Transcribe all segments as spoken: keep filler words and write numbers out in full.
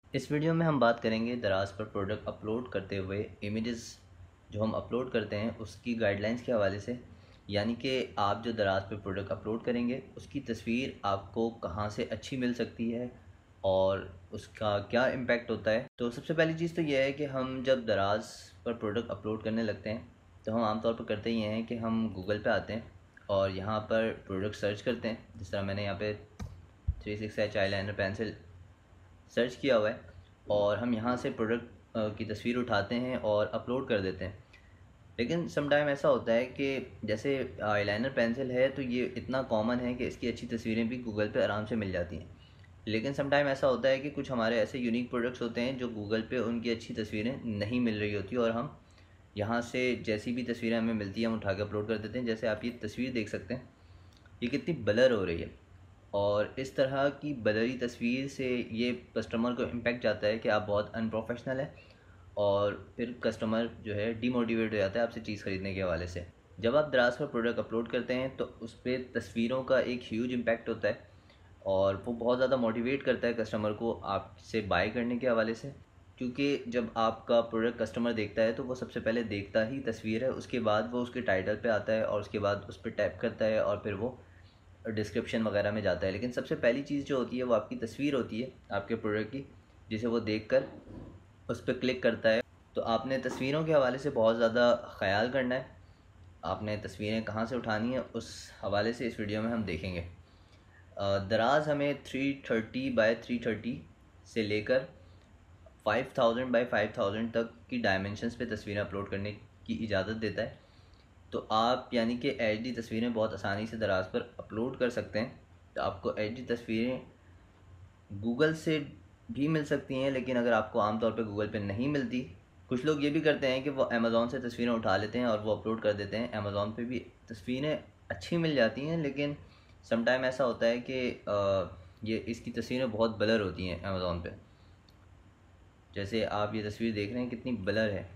इस वीडियो में हम बात करेंगे दराज पर प्रोडक्ट अपलोड करते हुए इमेजेस जो हम अपलोड करते हैं उसकी गाइडलाइंस के हवाले से। यानी कि आप जो दराज पर प्रोडक्ट अपलोड करेंगे उसकी तस्वीर आपको कहाँ से अच्छी मिल सकती है और उसका क्या इम्पेक्ट होता है। तो सबसे पहली चीज़ तो यह है कि हम जब दराज पर प्रोडक्ट अपलोड करने लगते हैं तो हम आमतौर पर करते ये हैं कि हम गूगल पे आते हैं और यहाँ पर प्रोडक्ट सर्च करते हैं। जिस तरह मैंने यहाँ पे three six H I liner pencil search किया हुआ है और हम यहाँ से प्रोडक्ट की तस्वीर उठाते हैं और अपलोड कर देते हैं। लेकिन सम टाइम ऐसा होता है कि जैसे आईलाइनर पेंसिल है तो ये इतना कॉमन है कि इसकी अच्छी तस्वीरें भी गूगल पे आराम से मिल जाती हैं। लेकिन सम टाइम ऐसा होता है कि कुछ हमारे ऐसे यूनिक प्रोडक्ट्स होते हैं जो गूगल पे उनकी अच्छी तस्वीरें नहीं मिल रही होती और हम यहाँ से जैसी भी तस्वीरें हमें मिलती हैं हम उठा के अपलोड कर देते हैं। जैसे आप ये तस्वीर देख सकते हैं, ये कितनी ब्लर हो रही है और इस तरह की ब्लरी तस्वीर से ये कस्टमर को इम्पेक्ट जाता है कि आप बहुत अनप्रोफेशनल है और फिर कस्टमर जो है डीमोटिवेट हो जाता है आपसे चीज़ ख़रीदने के हवाले से। जब आप दराज पर प्रोडक्ट अपलोड करते हैं तो उस पर तस्वीरों का एक ह्यूज इम्पैक्ट होता है और वो बहुत ज़्यादा मोटिवेट करता है कस्टमर को आपसे बाय करने के हवाले से। क्योंकि जब आपका प्रोडक्ट कस्टमर देखता है तो वो सबसे पहले देखता ही तस्वीर है, उसके बाद वो उसके टाइटल पे आता है और उसके बाद उस पर टैप करता है और फिर वो डिस्क्रिप्शन वगैरह में जाता है। लेकिन सबसे पहली चीज़ जो होती है वो आपकी तस्वीर होती है आपके प्रोडक्ट की, जिसे वो देखकर उस पर क्लिक करता है। तो आपने तस्वीरों के हवाले से बहुत ज़्यादा ख़याल करना है। आपने तस्वीरें कहाँ से उठानी है उस हवाले से इस वीडियो में हम देखेंगे। दराज हमें three thirty by three thirty से लेकर five thousand by five thousand तक की डायमेंशंस पे तस्वीरें अपलोड करने की इजाज़त देता है। तो आप यानी कि एच डी तस्वीरें बहुत आसानी से दराज पर अपलोड कर सकते हैं। तो आपको एच डी तस्वीरें गूगल से भी मिल सकती हैं, लेकिन अगर आपको आमतौर पे गूगल पे नहीं मिलती, कुछ लोग ये भी करते हैं कि वो अमेज़ॉन से तस्वीरें उठा लेते हैं और वो अपलोड कर देते हैं। अमेज़ॉन पे भी तस्वीरें अच्छी मिल जाती हैं, लेकिन समटाइम ऐसा होता है कि ये इसकी तस्वीरें बहुत ब्लर होती हैं अमेज़ॉन पे। जैसे आप ये तस्वीर देख रहे हैं कितनी ब्लर है।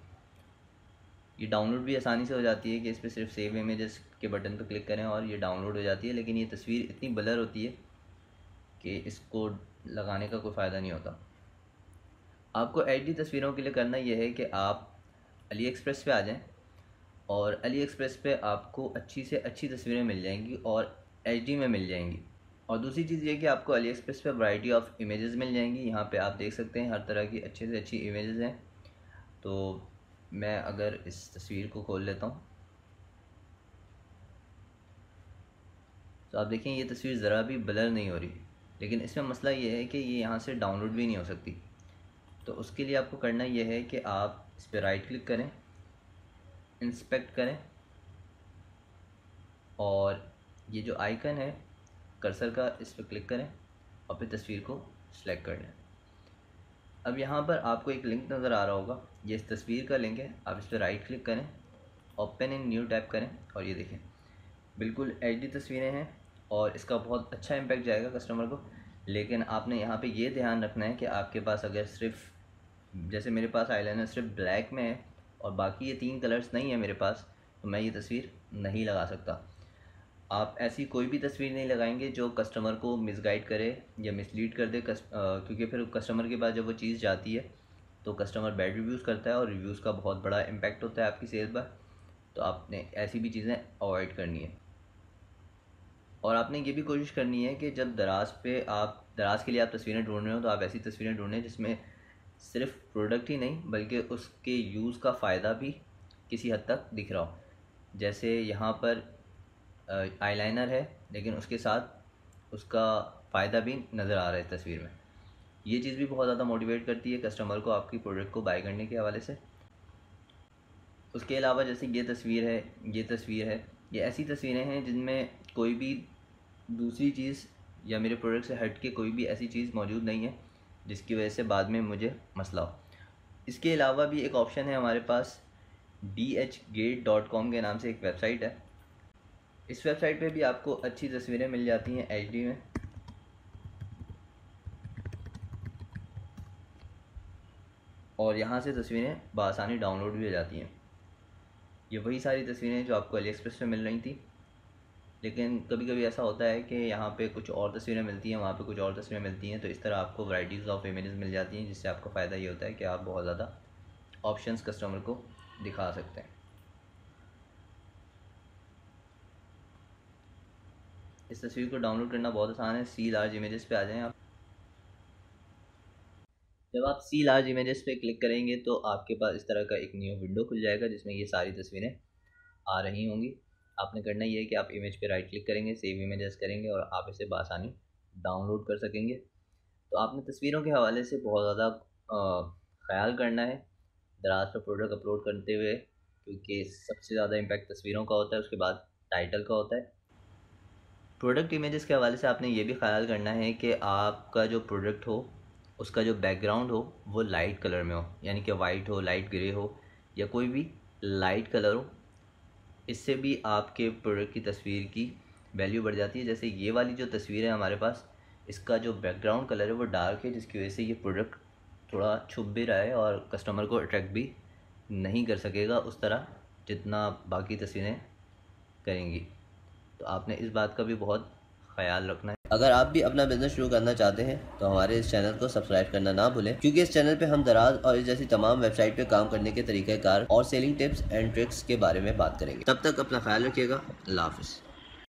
ये डाउनलोड भी आसानी से हो जाती है कि इस पर सिर्फ सेव इमेजेस के बटन पर क्लिक करें और ये डाउनलोड हो जाती है, लेकिन ये तस्वीर इतनी ब्लर होती है कि इसको लगाने का कोई फ़ायदा नहीं होता। आपको एच डी तस्वीरों के लिए करना यह है कि आप अली एक्सप्रेस पे आ जाएं और अली एक्सप्रेस पे आपको अच्छी से अच्छी तस्वीरें मिल जाएंगी और एच डी में मिल जाएंगी। और दूसरी चीज़ ये कि आपको अली एक्सप्रेस पे वैरायटी ऑफ इमेजेस मिल जाएंगी। यहाँ पे आप देख सकते हैं हर तरह की अच्छे से अच्छी इमेजेस हैं। तो मैं अगर इस तस्वीर को खोल लेता हूँ तो आप देखें ये तस्वीर ज़रा भी ब्लर नहीं हो रही, लेकिन इसमें मसला ये है कि ये यहाँ से डाउनलोड भी नहीं हो सकती। तो उसके लिए आपको करना यह है कि आप इस पर राइट क्लिक करें, इंस्पेक्ट करें और ये जो आइकन है कर्सर का इस पर क्लिक करें और फिर तस्वीर को सिलेक्ट कर लें। अब यहाँ पर आपको एक लिंक नज़र आ रहा होगा, ये इस तस्वीर का लिंक है। आप इस पर राइट क्लिक करें, ओपन इन न्यू टैप करें और ये देखें बिल्कुल एच डी तस्वीरें हैं और इसका बहुत अच्छा इम्पैक्ट जाएगा कस्टमर को। लेकिन आपने यहाँ पे ये ध्यान रखना है कि आपके पास अगर सिर्फ, जैसे मेरे पास आईलाइनर सिर्फ ब्लैक में है और बाकी ये तीन कलर्स नहीं है मेरे पास, तो मैं ये तस्वीर नहीं लगा सकता। आप ऐसी कोई भी तस्वीर नहीं लगाएंगे जो कस्टमर को मिसगाइड करे या मिसलीड कर दे, कस्ट, आ, क्योंकि फिर कस्टमर के पास जब वो चीज़ जाती है तो कस्टमर बैड रिव्यूज़ करता है और रिव्यूज़ का बहुत बड़ा इम्पैक्ट होता है आपकी सेल पर। तो आपने ऐसी भी चीज़ें अवॉइड करनी है। और आपने ये भी कोशिश करनी है कि जब दराज पे आप दराज के लिए आप तस्वीरें ढूंढ रहे हो तो आप ऐसी तस्वीरें ढूंढें जिसमें सिर्फ प्रोडक्ट ही नहीं बल्कि उसके यूज़ का फ़ायदा भी किसी हद तक दिख रहा हो। जैसे यहाँ पर आईलाइनर है लेकिन उसके साथ उसका फ़ायदा भी नज़र आ रहा है तस्वीर में। ये चीज़ भी बहुत ज़्यादा मोटिवेट करती है कस्टमर को आपकी प्रोडक्ट को बाय करने के हवाले से। उसके अलावा जैसे ये तस्वीर है, ये तस्वीर है, ये ऐसी तस्वीरें हैं जिनमें कोई भी दूसरी चीज़ या मेरे प्रोडक्ट से हट के कोई भी ऐसी चीज़ मौजूद नहीं है जिसकी वजह से बाद में मुझे मसला हो। इसके अलावा भी एक ऑप्शन है हमारे पास, D H gate dot com के नाम से एक वेबसाइट है। इस वेबसाइट पे भी आपको अच्छी तस्वीरें मिल जाती हैं एच डी में और यहाँ से तस्वीरें बआसानी डाउनलोड भी हो जाती हैं। ये वही सारी तस्वीरें जो आपको अली एक्सप्रेस पे मिल रही थी। लेकिन कभी कभी ऐसा होता है कि यहाँ पे कुछ और तस्वीरें मिलती हैं, वहाँ पे कुछ और तस्वीरें मिलती हैं, तो इस तरह आपको वैराइटीज़ ऑफ इमेजेस मिल जाती हैं, जिससे आपको फ़ायदा ये होता है कि आप बहुत ज़्यादा ऑप्शंस कस्टमर को दिखा सकते हैं। इस तस्वीर को डाउनलोड करना बहुत आसान है। सी लार्ज इमेजेस पे आ जाएं आप। जब आप सी लार्ज इमेजेस पे क्लिक करेंगे तो आपके पास इस तरह का एक न्यू विंडो खुल जाएगा, जिसमें ये सारी तस्वीरें आ रही होंगी। आपने करना ये है कि आप इमेज पे राइट क्लिक करेंगे, सेव इमेजेस करेंगे और आप इसे बआसानी डाउनलोड कर सकेंगे। तो आपने तस्वीरों के हवाले से बहुत ज़्यादा ख्याल करना है दराज पर प्रोडक्ट अपलोड करते हुए, क्योंकि सबसे ज़्यादा इम्पैक्ट तस्वीरों का होता है, उसके बाद टाइटल का होता है। प्रोडक्ट इमेजेस के हवाले से आपने ये भी ख्याल करना है कि आपका जो प्रोडक्ट हो उसका जो बैकग्राउंड हो वो लाइट कलर में हो, यानी कि वाइट हो, लाइट ग्रे हो या कोई भी लाइट कलर हो। इससे भी आपके प्रोडक्ट की तस्वीर की वैल्यू बढ़ जाती है। जैसे ये वाली जो तस्वीर है हमारे पास, इसका जो बैकग्राउंड कलर है वो डार्क है, जिसकी वजह से ये प्रोडक्ट थोड़ा छुप भी रहा है और कस्टमर को अट्रैक्ट भी नहीं कर सकेगा उस तरह जितना बाकी तस्वीरें करेंगी। तो आपने इस बात का भी बहुत ख्याल रखना है। अगर आप भी अपना बिजनेस शुरू करना चाहते हैं तो हमारे इस चैनल को सब्सक्राइब करना ना भूलें, क्योंकि इस चैनल पे हम दराज और इस जैसी तमाम वेबसाइट पे काम करने के तरीक़ेकार और सेलिंग टिप्स एंड ट्रिक्स के बारे में बात करेंगे। तब तक अपना ख्याल रखिएगा। अल्लाह हाफ़िज़।